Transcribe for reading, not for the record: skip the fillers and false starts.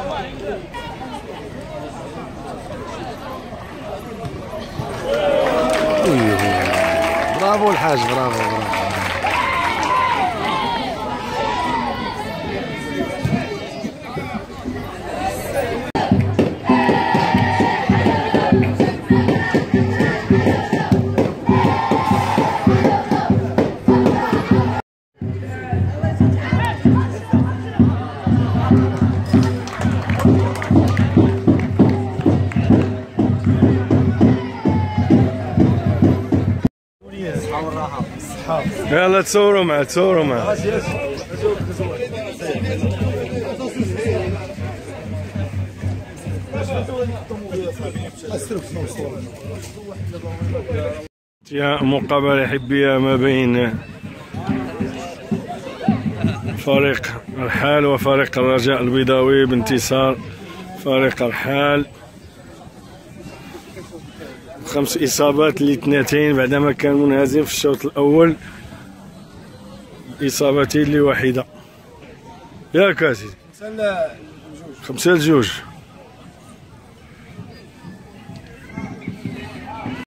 برافو الحاج، برافو. يلا تصوروا معاه. مقابلة حبية ما بين فريق الحال وفريق الرجاء البيضاوي بانتصار فريق الحال 5 إصابات ل2 بعدما كان منهزم في الشوط الأول إصابتين لواحدة. ياك أسيدي 5-2.